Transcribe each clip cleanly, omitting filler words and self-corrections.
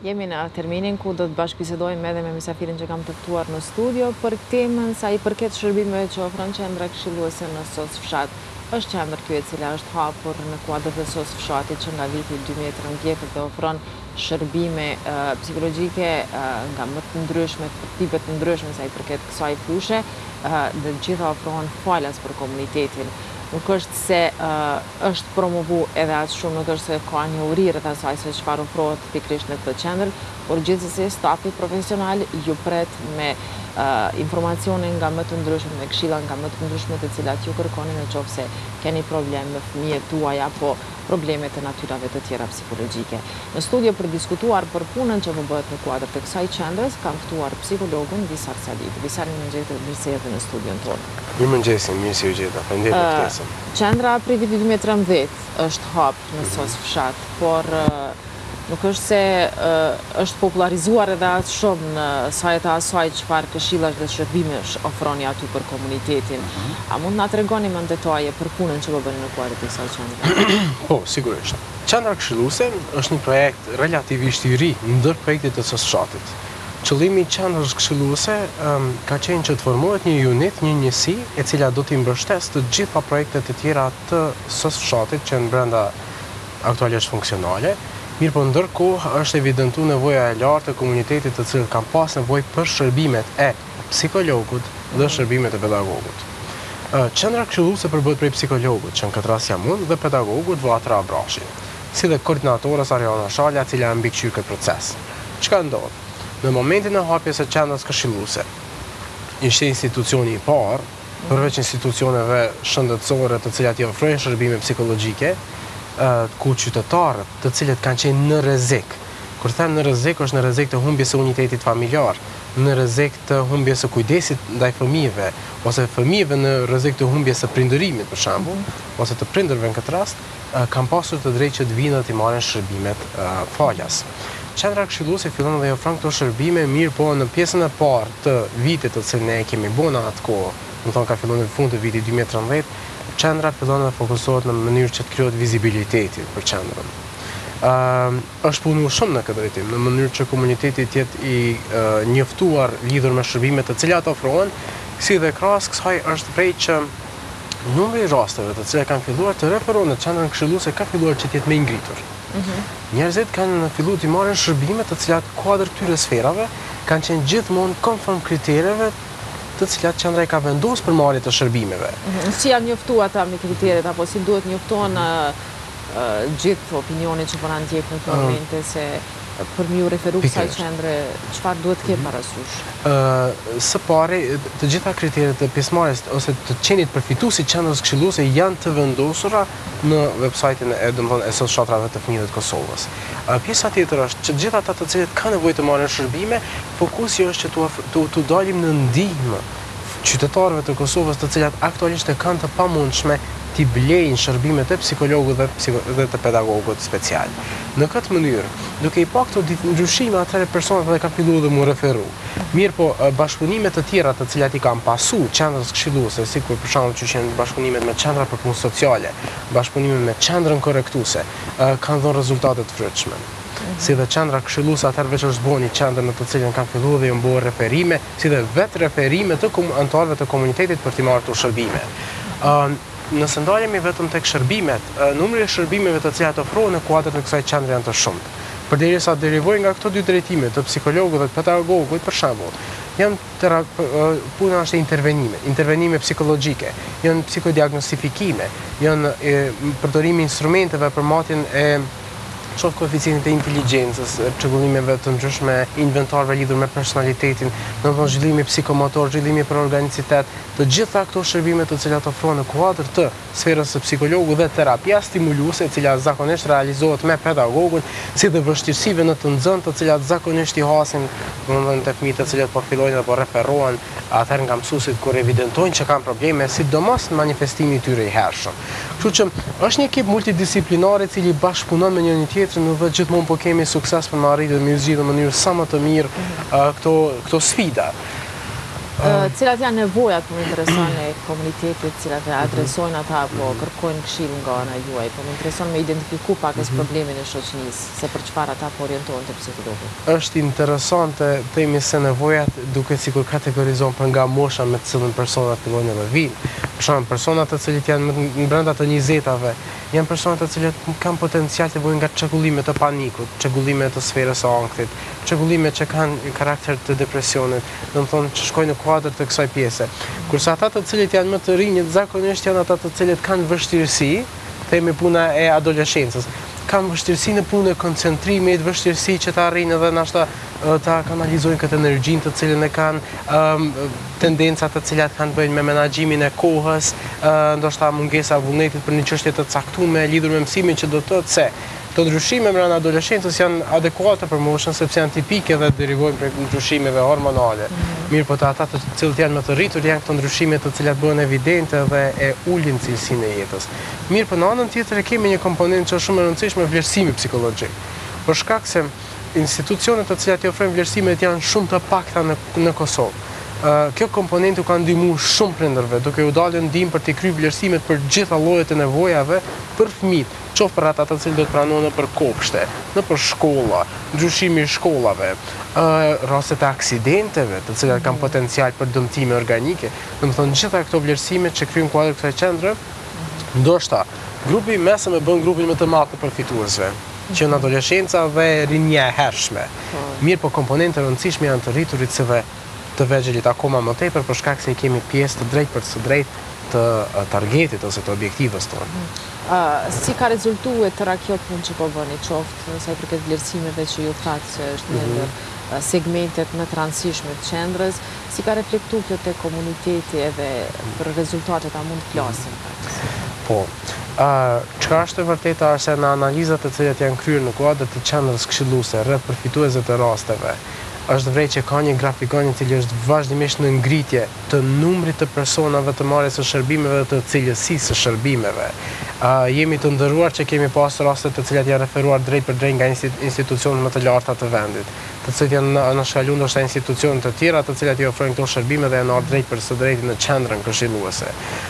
Jemi në terminin ku do të bashkëbisedojmë edhe me mysafirin që kam të ftuar në studio për temën sa i përket shërbimeve që ofron qendra këshilluese në SOS Fshat. Është qendër kjo e cila është hapur në kuadër të SOS Fshatit që nga viti 2013 dhe ofron shërbime psikologjike nga më të ndryshme, tipe të ndryshme sa i përket kësaj fushe, dhe gjitha ofrohen falas për komunitetin. Nuk është se është promovu edhe as shumë, nuk është se ka një uri rreth asaj se çfarë ofrohet pikërisht në këtë qendër, por gjithsesi stafi profesional ju pret me informacione nga më të ndryshme, me këshilla nga më të ndryshme të cilat ju kërkoni nëse keni problem me fëmijët tuaj apo probleme të natyrave të tjera psikologjike. Në studio për diskutuar për punën që bëhet në kuadër të kësaj qendrës, kam ftuar psikologun Visar Salit. Visar, mirë se erdhi në studion tonë. Mirë se u gjeta, faleminderit për ftesën. Qendra prej vitit 2013 është hapur në SOS Fshat, por nuk është se është popularizuar edhe as shumë në sajt e asaj çfarë këshillash dhe shërbimesh ofroni aty për komunitetin. A mund na tregoni më në detaje për punën që po bëni në kuadër të kësaj qendre? Po, sigurisht. Qendra këshilluese është një projekt relativisht i ri ndër projektet e SOS Fshatit. Qëllimi i qendrës këshilluese ka qenë që të formohet një unit, një njësi, e cila do t'i mbështesë të gjitha projektet e tjera të SOS Fshatit që në brenda aktualisht funksionale. Mirë po ndërkohë është evidentuar nevoja e lartë e komunitetit të cilët kanë pas nevojë për shërbimet e psikologut dhe shërbimet e pedagogut. Qendra këshilluese përbëhet prej psikologut, që në këtë rast jam unë, dhe pedagogut Vatra Abrashi, si dhe koordinatorës Ariana Shalja, e cila e mbikëqyr këtë proces. Çka ndodh? Në momentin e hapjes së qendrës këshilluese, ishte institucioni i parë, përveç institucioneve shëndetësore të cilat i ofrojnë shërbime psikologjike, ku qytetarët të cilët kanë qenë në rrezik. Kur them në rrezik, është në rrezik të humbjes së unitetit familjar, në rrezik të humbjes së kujdesit ndaj fëmijëve, ose fëmijëve në rrezik të humbjes së prindërimit për shembull, ose të prindërve në këtë rast, kanë pasur të drejtë që të vinë dhe të marrin shërbimet falas. Qendra këshilluese fillon dhe i ofron këto shërbime, mirë po në pjesën e parë të vitit të cilën ne kemi bën atë kohë, do të thonë ka filluar në fund të vitit 2013, qendra fillon dhe fokusohet në mënyrë që të krijohet vizibiliteti për qendrën. Është punuar shumë në këtë drejtim, në mënyrë që komuniteti të jetë i njoftuar lidhur me shërbimet të cilat ofrohen, si dhe krahas kësaj është prej që numri i rasteve të cilat kanë filluar të referohen në qendrën këshilluese ka filluar që të jetë më i ngritur. Njerëzit kanë filluar të marrin shërbime të cilat kuadër këtyre sferave kanë qenë gjithmonë konform kritereve të cilat qendra i ka vendosur për marrje të shërbimeve. Si janë njoftuar ata me kriteret apo si duhet njoftohen gjithë opinionit që po na ndjek në këtë moment se për më referu kësaj qendre, çfarë duhet të ketë parasysh? Së pari, të gjitha kriteret e pjesëmarrjes ose të qenit përfituesit qendrës këshilluese janë të vendosura në websajtin e SOS Fshatrave të fëmijëve të Kosovës. Pjesa tjetër është që gjithë ata të cilët kanë nevojë të marrin shërbime, fokusi është që tu dalim në ndihmë qytetarëve të Kosovës të cilat aktualisht e kanë të pamundshme t'i blejnë shërbimet e psikologut dhe të pedagogut special. Në këtë mënyrë, duke i pa këto ndryshime, atëherë personat dhe kanë filluar dhe mu referu. Mirë po, bashkëpunimet të tjera të cilat i kanë pasu qendrës këshilluese, sikur për shembull që janë bashkëpunimet me qendra për punë sociale, bashkëpunimet me qendrën korrektuese, kanë dhënë rezultate të frytshme. Si dhe qendra këshilluese atëherë veç është bën një qendër në të cilën kanë filluar dhe u bën referime, si dhe vetë referime të anëtarëve të komunitetit për t'i marrë këto shërbime. Nëse ndalemi vetëm tek shërbimet, numri i shërbimeve të cilat ofrohen në kuadër të kësaj qendre janë të shumtë. Përderisa derivojnë nga këto dy drejtime, të psikologut dhe të pedagogut, për shembull, puna është intervenime psikologjike, janë psikodiagnostifikime, janë përdorimi instrumenteve për matjen e qoftë koeficientit e inteligjencës, çrregullimeve të ndryshme, inventarëve lidhur me personalitetin, domethënë zhvillimi psikomotor, zhvillimi për organicitet, të gjitha këto shërbime të cilat ofrohen në kuadër të sferës së psikologut dhe terapia stimuluese, e cila zakonisht realizohet me pedagogun, si dhe vështirësive në të nxënët të cilat zakonisht i hasin, domethënë të fëmijët të cilët po fillojnë apo referohen atëherë nga mësuesit kur evidentojnë që kanë probleme, sidomos në manifestimin e tyre i hershëm. Kështu që është një ekip multidisiplinar i cili bashkëpunon me njëri tjetrin dhe gjithmonë po kemi sukses për të arritur me zgjidhje në mënyrë sa më të mirë këto sfida. Cilat janë nevojat më intereson e komunitetit, cilat e adresojnë ata apo kërkojnë këshill nga ana juaj, po më intereson me identifiku pak problemin e shoqërisë, se për çfarë ata po orientohen te pse të duket. Është interesante themi se nevojat duket sikur kategorizohen për nga mosha me të cilën personat fillojnë edhe vinë. Për shembull, personat të cilët janë brenda të 20-tave, janë personat të cilët kanë potencial të vojnë nga çrregullime të panikut, çrregullime të sferës së ankthit, çrregullime që kanë karakter të depresionit, domethënë që shkojnë në kuadër të kësaj pjese. Kurse ata të cilët janë më të rinjt zakonisht janë ata të cilët kanë vështirësi, themi puna e adoleshencës, kanë vështirësi në punë e koncentrimit, vështirësi që ta arrijnë edhe nashta ta kanalizojnë këtë energjinë të cilën e kanë, tendencat të cilat kanë bëjnë me menaxhimin e kohës, ndoshta mungesa e vullnetit për një çështje të caktuar lidhur me mësimin që do të thotë se këto ndryshime brenda adoleshencës janë adekuate për moshën sepse janë tipike dhe derivojnë prej ndryshimeve hormonale. Mirë, po ata të cilët janë më të rritur janë këto ndryshime të cilat bëhen evidente dhe e ulin cilësinë e jetës. Mirë, po në anën tjetër kemi një komponent që është shumë e rëndësishme, vlerësimi psikologjik. Për shkak se institucionet të cilat i ofrojnë vlerësimet janë shumë të pakta në Kosovë. Kjo komponentu ka ndihmuar shumë prindërve, duke u dalë ndihmë për të kryer vlerësimet për gjitha llojet e nevojave për fëmijët, qoftë për ata të cilët do të pranohen nëpër kopshte, nëpër shkolla, ndryshimi i shkollave, rastet e aksidenteve, të cilat kanë potencial për dëmtime organike. Domethënë gjitha këto vlerësime që kryejnë kuadër kësaj qendre, ndoshta grupi i mesëm e bën grupin më të madh të përfituesve, që në adoleshenca dhe rinja e hershme. Mirë, po komponentë e rëndësishme janë të rriturit se dhe të vegjelit akoma më tepër për shkak se i kemi pjesë të drejtë për së drejtë të targetit ose të objektivës tonë. Si ka rezultuar tëra kjo punë që po bëni, qoftë sa i përket vlerësimeve që ju thatë që është një ndër segmentet më të rëndësishme të qendrës, si ka reflektuar kjo te komuniteti edhe për rezultatet a mund të flasim? Po, çka është e vërteta është se në analizat të cilat janë kryer në kuadër të qendrës këshilluese rreth përfituesve të rasteve, është vërtet që ka një grafikon i cili është vazhdimisht në ngritje të numrit të personave të marrjes së shërbimeve dhe të cilësisë së shërbimeve. Jemi të ndëruar që kemi pas raste të cilat janë referuar drejt për drejt nga institucionet më të larta të vendit, të cilat janë anashkaluar ndoshta institucione të tjera të cilat i ofrojnë këto shërbime dhe janë ardhur drejt për së drejti në qendrën këshilluese.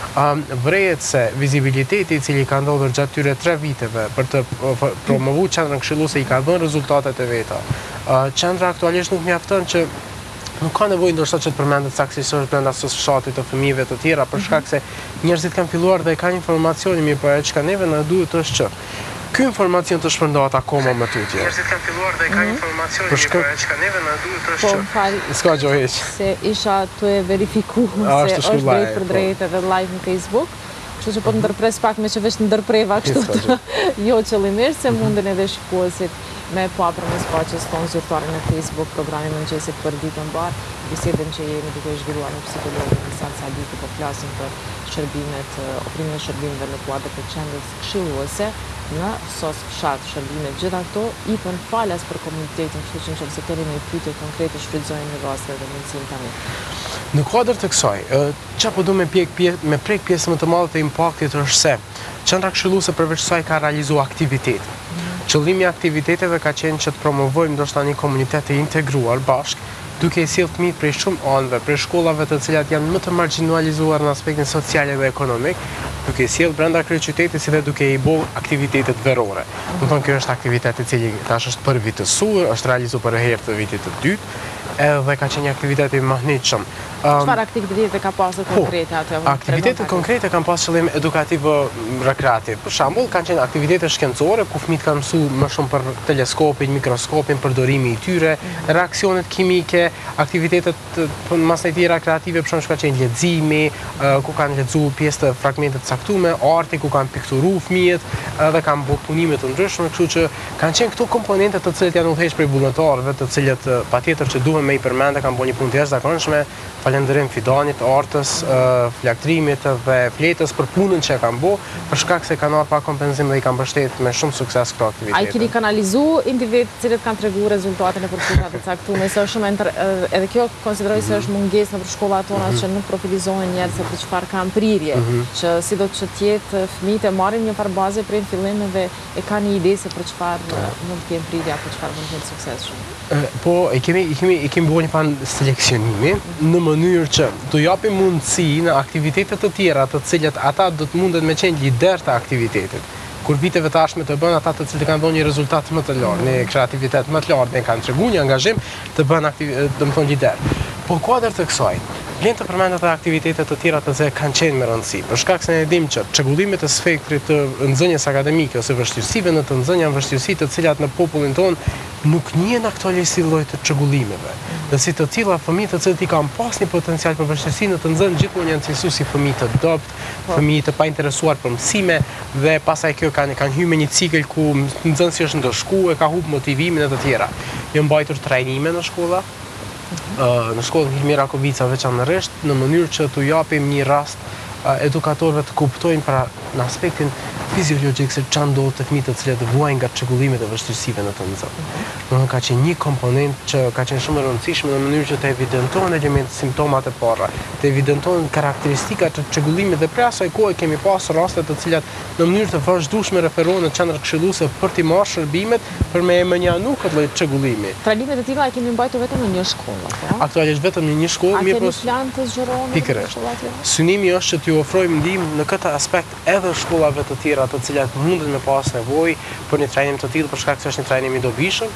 Vërehet se vizibiliteti i cili ka ndodhur gjatë tyre 3 viteve për të promovuar qendrën këshilluese i ka dhënë rezultatet e veta. Qendra aktualisht nuk mjafton që nuk ka nevojë ndoshta që të përmendet saktësisht brenda fshatit të fëmijëve të tjera për shkak se njerëzit kanë filluar dhe kanë informacione, mirë, po ajo çka neve na duhet është që ky informacion të shpërndahet akoma më tutje. Njerëzit kanë filluar dhe kanë informacione, mirë, po ajo çka neve na duhet është që s'ka gjë hiç. Se isha të verifikuar se është drejt për drejt edhe live në Facebook. Kështu që po të ndërpres pak me që veç të ndërpreva kështu jo qëllimisht, se munden edhe shikuesit me pa përmes faqes tonë zyrtare në Facebook, programi mëngjesit për ditën mbar, bisedën që jemi duke zhvilluar në psikologin Nisan Sadiki, po flasim për shërbimet, ofrimin e shërbimeve në kuadër të qendrës këshilluese në SOS fshat. Shërbimet gjitha këto i bën falas për komunitetin, kështu që nëse keni një pyetje konkrete shfrytëzojmë në raste dhe mundësinë tani. Në kuadër të kësaj, çfarë po do me prek pjesë më të madhe të impaktit është se qendra këshilluese përveç kësaj ka realizuar aktivitete. Qëllimi i aktiviteteve ka qenë që të promovojmë ndoshta një komunitet të integruar bashkë, duke i sjellë fëmijët prej shumë anëve, prej shkollave të cilat janë më të marginalizuar në aspektin social dhe ekonomik, duke i sjellë brenda kryeqytetit si dhe duke i bërë aktivitetet verore. Domethënë ky është aktivitet i cili tash është përvitësuar, është realizuar për herë të vitit të dytë, edhe ka qenë një aktivitet i mahnitshëm. Çfarë aktivitete ka pasur konkrete aty? Aktivitetet konkrete kanë pasur qëllim edukativ rekreativ. Për shembull, kanë qenë aktivitete shkencore ku fëmijët kanë mësuar më shumë për teleskopin, mikroskopin, përdorimin i tyre, reaksionet kimike, aktivitetet masë tjera kreative, për shembull, ka qenë leximi, ku kanë lexuar pjesë të fragmente të caktuara, arti ku kanë pikturuar fëmijët, dhe kanë bërë punime të ndryshme, kështu që kanë qenë këto komponente të cilët janë udhëhequr prej vullnetarëve, të cilët patjetër që duhen me i përmendë kanë bërë një punë të jashtëzakonshme. Falenderim Fidanit, Artës, Flaktrimit dhe Fletës për punën që kanë bërë, për shkak se kanë ardhur pa kompenzim dhe i kanë mbështetur me shumë sukses këto aktivitete. Ai keni kanalizuar individ të cilët kanë treguar rezultate në përfituar të caktuara, se është shumë edhe kjo konsideroj se është mungesë në shkollat tona që nuk profilizohen njerëz se për çfarë kanë prirje, që sido që të jetë fëmijët e marrin një farë baze prej fillim dhe e kanë një ide se për çfarë mund të kenë prirje apo çfarë mund të jetë suksesshëm. Po, i kemi kemi bërë një fan seleksionimi në mënyrë që do japim mundësi në aktivitetet të tjera të cilat ata do të mundet me qenë lider të aktivitetit. Kur viteve tashme të bën ata të cilët kanë dhënë një rezultat më të lartë, një kreativitet më të lartë, ne kanë treguar një angazhim të bën domethënë lider. Po kuadër të kësaj, vlen të përmendet edhe aktivitete të tjera të cilat kanë qenë me rëndësi. Për shkak se ne dimë që çrregullimet e spektrit të nxënjes akademike ose vështirësive në të nxënjen janë vështirësi të cilat në popullin tonë nuk njihen aktualisht si lloj të çrregullimeve. Dhe si të tilla fëmijë të cilët i kanë pas një potencial për vështirësi në të nxënën gjithmonë janë cilësuar si fëmijë të dopt, fëmijë të painteresuar për mësime dhe pastaj kjo kanë hyrë me një cikël ku nxënësi është ndëshkuar, ka humbur motivimin e të tjera. Janë mbajtur trajnime në shkolla. Në shkollën Hilmi Rakovica veçanërisht në mënyrë që t'u japim një rast edukatorëve të kuptojnë pra në aspektin fiziologjik se çfarë ndodh të fëmijët të cilët vuajnë nga çrregullimet e vështirësive në të nxënën. Domethënë ka qenë një komponent që ka qenë shumë e rëndësishme në mënyrë që të evidentojnë elementet, simptomat e para, të evidentojnë karakteristikat e çrregullimit dhe për asaj kohe kemi pas raste të cilat në mënyrë të vazhdueshme referohen në qendra këshilluese për t'i marrë shërbimet për me menjanu këtë lloj çrregullimi. Trajnimet e tilla e kemi mbajtur vetëm në një shkollë, po? Aktualisht vetëm në një shkollë, mirë po. A keni plan të zgjeroheni në shkolla tjetër? Synimi është që t'ju ofrojmë ndihmë në këtë aspekt edhe shkollave të tjera të cilat mundet me pas nevojë për një trajnim të tillë për shkak se është një trajnim i dobishëm,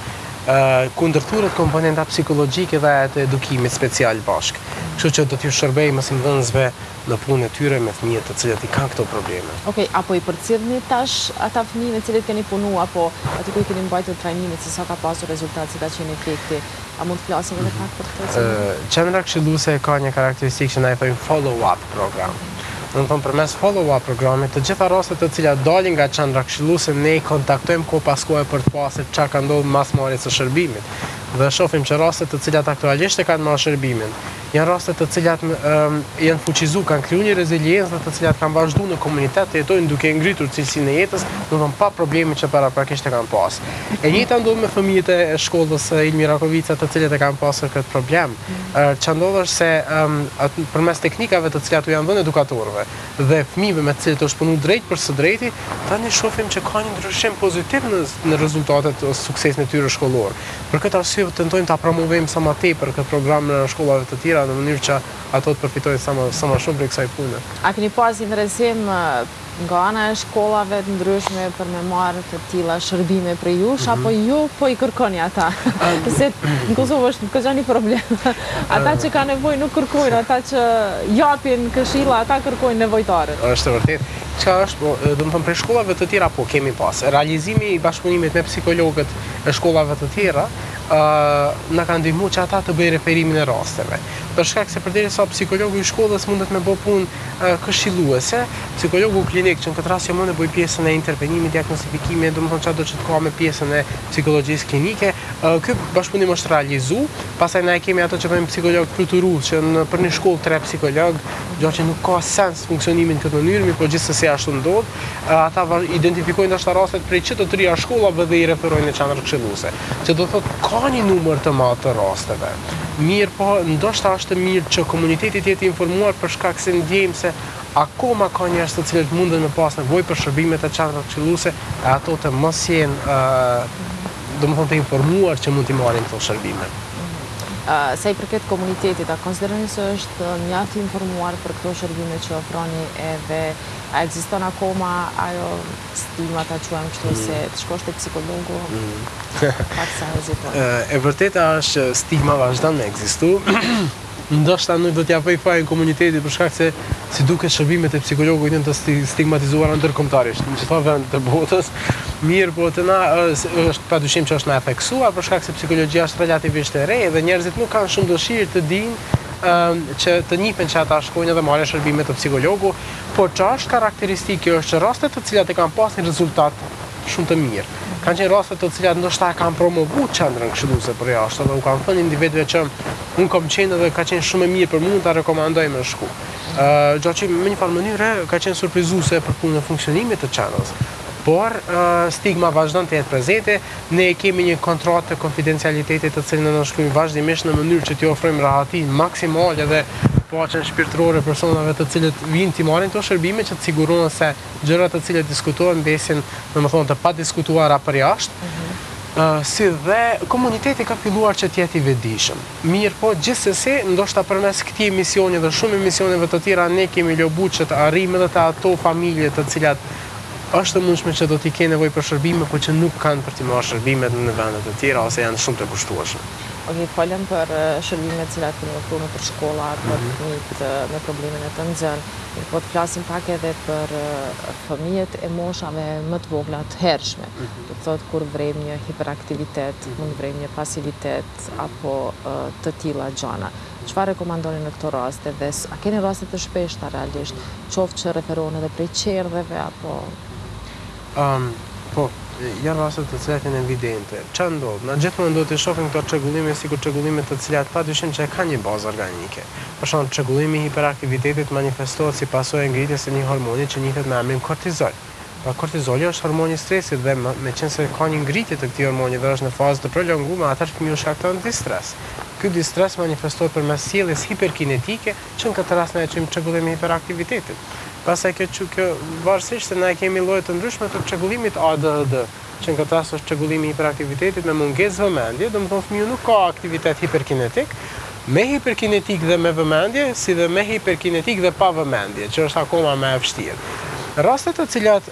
ku ndërthuret komponenta psikologjike dhe të edukimit special bashkë. Kështu që do t'ju shërbej mësimdhënësve në punën e tyre me fëmijët të cilët i kanë këto probleme. Okej, apo i përcjellni tash ata fëmijë me cilët keni punu apo aty ku i keni mbajtur trajnimin se sa ka pasur rezultat, si ka qenë efekti? A mund të flasim edhe pak për këtë? Qendra këshilluese ka një karakteristikë që ne e thojmë follow-up program. Domethënë përmes follow-up programit, të gjitha rastet të cilat dalin nga qendra këshilluese ne i kontaktojmë kohë pas kohe për të pasur çfarë ka ndodhur mas marrjes së shërbimit. Dhe shohim që rastet të cilat aktualisht e kanë marrë shërbimin, janë raste të cilat janë fuqizuar, kanë krijuar një reziliencë të cilat kanë vazhduar në komunitet të jetojnë duke ngritur cilësinë e jetës, domethënë pa probleme që paraprakisht e kanë pas. E njëjta ndodh me fëmijët e shkollës Hilmi Rakovica të cilët e kanë pasur këtë problem. Ç'a ndodh është se përmes teknikave të cilat u janë dhënë edukatorëve dhe fëmijëve me të cilët është punuar drejt për së drejti, tani shohim që ka një ndryshim pozitiv në rezultatet ose suksesin e tyre shkollor. Për këtë arsye tentojmë ta promovojmë sa më tepër këtë program në shkollave të tjera në mënyrë që ato të përfitojnë sa më shumë prej kësaj pune. A keni pas interesim nga ana e shkollave të ndryshme për me marrë të tilla shërbime për jush, apo ju po i kërkoni ata? Se në Kosovë është ka një problem. Ata që ka nevojë nuk kërkojnë, ata që japin këshilla, ata kërkojnë nevojtarët. Është vërtet. Çka është, domethënë për shkollave të tjera po kemi pas. Realizimi i bashkëpunimit me psikologët e shkollave të tjera na kanë ndihmuar që ata të bëjnë referimin e rasteve. Për shkak se përderisa psikologu i shkollës mundet me bëj punë këshilluese, psikologu klinik që në këtë rast mund të bëj pjesën e intervenimit, diagnostifikimit, domethënë çdo që të ka me pjesën e psikologjisë klinike, ky bashkëpunim është realizuar. Pastaj ne kemi ato që bëjmë psikolog fluturues, që për një shkollë 3 psikolog, gjë që nuk ka sens funksionimin në këtë mënyrë, por gjithsesi ashtu ndodh. Ata identifikojnë dashur rastet prej çdo të rria shkollave dhe i referojnë në qendrën këshilluese. Që do thotë ka një numër të madh të rasteve. Mirë po, ndoshta është mirë që komuniteti të jetë informuar për shkak se ndjejmë se akoma ka njerëz të cilët munden me pas nevojë për shërbimet e qendrave këshilluese, e ato të mos jenë domethënë të informuar që mund t'i marrin këto shërbime. Sa i përket komunitetit, a konsideroni se është mjaft informuar për këto shërbime që ofroni edhe a ekziston akoma ajo stigma ta quajmë kështu se të shkosh te psikologu? Pak sa heziton. E vërteta është stigma vazhdon me ekzistu. Ndoshta nuk do t'ja bëj fajin komunitetit për shkak se si duket shërbimet e psikologëve janë të stigmatizuara ndërkombëtarisht në çdo vend të botës. Mirë, po të na është padyshim që është na e theksuar për shkak se psikologjia është relativisht e re dhe njerëzit nuk kanë shumë dëshirë të dinë që të njihen që ata shkojnë dhe marrin shërbime të psikologu, por ç'është karakteristike është që rastet të cilat e kanë pasur rezultat shumë të mirë. Kanë qenë raste të cilat ndoshta e kanë promovuar qendrën këshilluese për jashtë dhe u kanë thënë individëve që unë kam qenë dhe ka qenë shumë e mirë për mua, ta rekomandoj me shku. Gjatë që me një farë mënyrë ka qenë surprizuese për punën e funksionimit të qendrës. Por stigma vazhdon të jetë prezente, ne kemi një kontratë të konfidencialitetit të cilën ne shkruajmë vazhdimisht në mënyrë që t'i ofrojmë rahatinë maksimale dhe paqen shpirtërore personave të cilët vinë t'i marrin këto shërbime që të sigurohen se gjërat të cilat diskutohen mbesin, domethënë të padiskutuara për jashtë. si dhe komuniteti ka filluar që t'jetë i vetëdijshëm. Mirë po, gjithsesi, ndoshta përmes këtij emisioni dhe shumë emisioneve të tjera ne kemi lobu që të arrijmë edhe të ato familje të cilat është e mundshme që do t'i kenë nevojë për shërbime, por që nuk kanë për t'i marrë shërbimet në vende të tjera ose janë shumë të kushtueshme. Okej, folëm për shërbimet cilat kemi ofruar për shkolla, për fëmijët me problemin e të nxënë. Po të flasim pak edhe për fëmijët e moshave më të vogla të hershme. Do të thotë kur vrem një hiperaktivitet, mund vrem një pasivitet apo të tilla gjana. Çfarë rekomandoni në këto raste dhe a keni raste të shpeshta realisht, qoftë që referohen edhe prej qerdheve apo po, janë raste të cilat janë evidente. Çfarë ndodh? Na gjithmonë do të shohim këto çrregullime sikur çrregullime të cilat padyshim që kanë një bazë organike. Për shembull, çrregullimi i hiperaktivitetit manifestohet si pasojë e ngritjes së një hormoni që njihet me emrin kortizol. Pra kortizoli është hormoni i stresit dhe meqense ka një ngritje të këtij hormoni dhe është në fazë të prolonguar, atëherë fëmiu shkakton distres. Ky distres manifestohet përmes sjelljes hiperkinetike, që në këtë rast ne e quajmë çrregullim i hiperaktivitetit. Pastaj kjo varësisht se ne kemi lloje të ndryshme të çrregullimit ADHD, që në këtë rast është çrregullimi i hiperaktivitetit me mungesë vëmendje, domethënë fëmiu nuk ka aktivitet hiperkinetik, me hiperkinetik dhe me vëmendje, si dhe me hiperkinetik dhe pa vëmendje, që është akoma më e vështirë. Rastet të cilat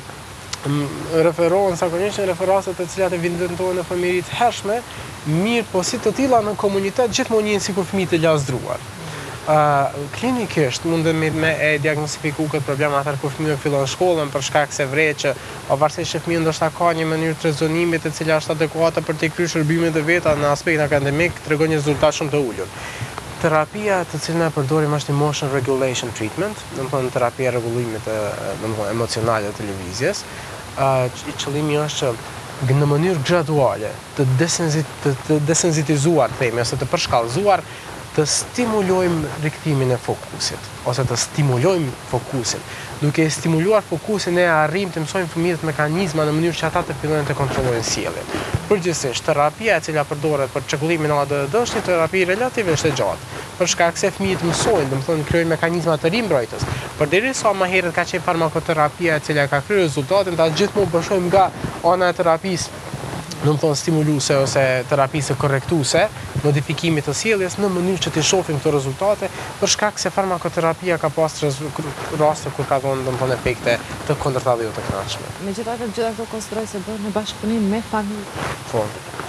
referohen zakonisht në rastet të cilat evidentohen në fëmijë të hershme, mirë po si të tilla në komunitet gjithmonë janë sikur fëmijë të lasdruar. Klinikisht mundem me e diagnostifiku këtë problem atëherë kur fëmiu fillon shkollën për shkak se vret që pavarësisht që fëmiu ndoshta ka një mënyrë të rezonimit e cila është adekuate për të kryer shërbimet e veta në aspektin akademik, tregon një rezultat shumë të ulur. Terapia të cilën ne përdorim është emotion regulation treatment, domethënë terapia e rregullimit emocionale të lëvizjes. Qëllimi është që në mënyrë graduale të desensitizuar, themi, ose të përshkallëzuar, të stimulojmë rikthimin e fokusit, ose të stimulojmë fokusin. Duke stimuluar fokusin ne arrijmë të mësojmë fëmijët mekanizma në mënyrë që ata të fillojnë të kontrollojnë sjelljen. Përgjithsisht, terapia e cila përdoret për çrregullimin e ADHD është një terapi relativisht e gjatë, për shkak se fëmijët mësojnë, domethënë krijojnë mekanizma të rimbrojtës. Përderisa më herët ka qenë farmakoterapia e cila ka kryer rezultatin, ta gjithmonë bashkojmë nga ana e terapisë domethënë stimuluese ose terapisë korrektuese, modifikimit të sjelljes në mënyrë që të shohim këto rezultate, për shkak se farmakoterapia ka pas raste kur ka dhënë domethënë efekte të kundërta dhe jo të këndshme. Megjithatë, gjitha këto konsideroj se bëhen në bashkëpunim me familjen. Po.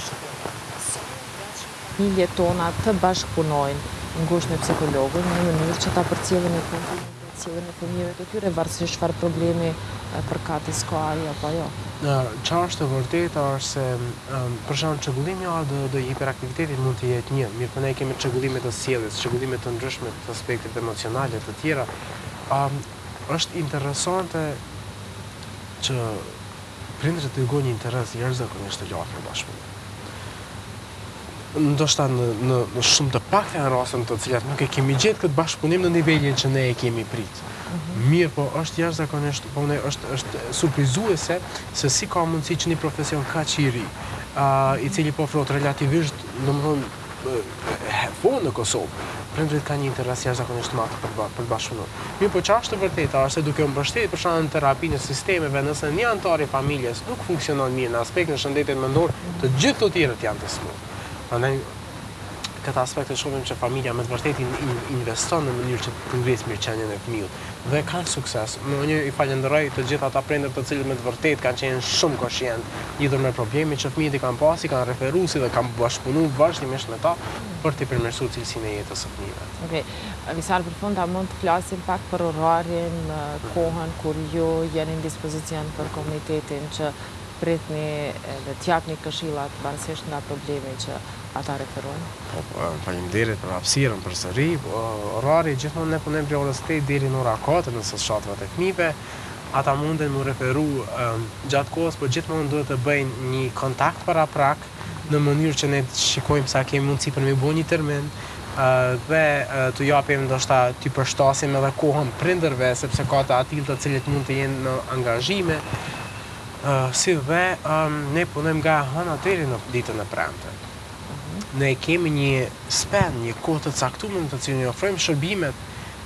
Familjet tona të bashkëpunojnë ngushtë me psikologun në mënyrë që ta përcjellin sjelljen e fëmijëve të tyre varësisht çfarë problemi përkatës ka ai apo jo. Çfarë është e vërtetë është se për shembull çrregullimi i ADHD i hiperaktivitetit mund të jetë një, mirë po ne kemi çrregullime të sjelljes, çrregullime të ndryshme të aspektet emocionale të tjera. Është interesante që prindërit të tregojnë një interes jashtëzakonisht të lartë në bashkëpunim. Ndoshta në shumë të pakta janë raste në të cilat nuk e kemi gjetë këtë bashkëpunim në nivelin që ne e kemi prit. Mirë, po është jashtëzakonisht, po ne është surprizuese se si ka mundësi që një profesion kaq i ri, i cili po ofrohet relativisht, domethënë vonë në Kosovë, prindërit kanë një interes jashtëzakonisht të madh për bashkëpunim. Mirë, po çfarë është e vërteta është se duke u mbështetur për shkak të terapinë e sistemeve, nëse një antar i familjes nuk funksionon mirë në aspektin e shëndetit mendor, të gjithë të tjerët janë të smur. Prandaj këtë aspekt e shohim që familja me të vërtetë investon në mënyrë që të ngrisë mirëqenien e fëmijës dhe kanë sukses. Unë i falenderoj të gjithë ata prindër të cilët me të vërtetë kanë qenë shumë koshient lidhur me problemin që fëmijët i kanë pasi, kanë referuar dhe kanë bashkëpunuar vazhdimisht me ta për të përmirësuar cilësinë e jetës së fëmijëve. Okej, Visar, për fund a mund të flasim pak për orarin, kohën kur ju jeni në dispozicion për komunitetin që pritni dhe t'japni këshillat varësisht nga problemi që ata referojnë? Faleminderit për hapësirën përsëri. Orari gjithmonë ne punojmë prej orës 8 deri në ora 4 nëse shtatrat e fëmijëve. Ata munden më referu gjatë kohës, por gjithmonë duhet të bëjnë një kontakt paraprak në mënyrë që ne të shikojmë sa kemi mundësi për me bëj një termin dhe të japim ndoshta të përshtasim edhe kohën prindërve sepse ka të atill të cilët mund të jenë në angazhime. Si dhe ne punojmë nga hëna deri në ditën e premte. Ne kemi një spen, një kohë të caktuar në të cilën i ofrojmë shërbimet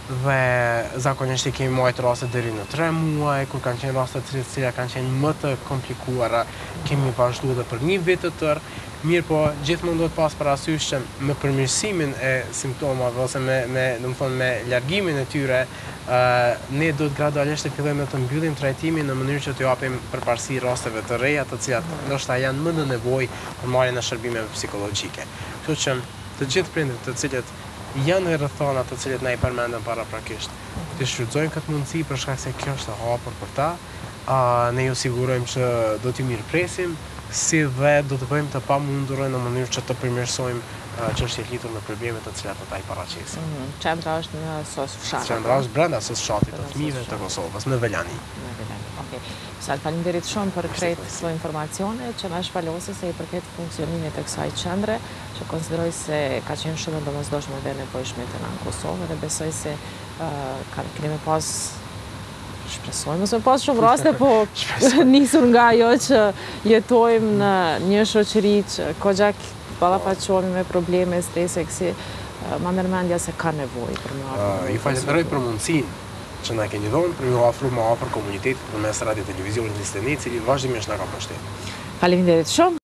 dhe zakonisht I kemi marrë raste deri në 3 muaj, kur kanë qenë raste të cilat kanë qenë më të komplikuara, kemi vazhduar edhe për 1 vit të tërë. Mirë po, gjithmonë do të pas parasysh që me përmirësimin e simptomave ose me largimin e tyre, ne do të gradualisht të fillojmë të mbyllim trajtimin në mënyrë që të japim përparësi rasteve të reja, të cilat ndoshta janë më në nevojë për marrjen e shërbimeve psikologjike. Kështu që të gjithë prindërit të cilët janë në rrethana të cilët na I përmendëm paraprakisht, të shfrytëzojnë këtë mundësi për shkak se kjo është e hapur për ta. Ne ju sigurojmë që do t'ju mirëpresim, si dhe do të bëjmë të pamundurën në mënyrë që të përmirësojmë çështjet lidhur me problemet të cilat ata I paraqesin. Qendra është në SOS Fshat. Qendra është brenda SOS Fshatit të fëmijëve të Kosovës, në Velani. Okej. Faleminderit shumë për krejt këto informacione që na shpalosi se I përket funksionimit të kësaj qendre, që konsideroj se ka qenë shumë e domosdoshme dhe nevojshme te na në Kosovë dhe besoj se kemi pas shpresojmë se pas shumë raste, po nisur nga ajo që jetojmë në një shoqëri që kogja ballafaqohemi me probleme, strese, kësi ma merr mendja se ka nevojë për më afër. Ju falenderoj për mundësinë që na keni dhënë për ju ofruar më afër komunitetit përmes radio televizionit Listeni, I cili vazhdimisht na ka mbështetur. Faleminderit shumë.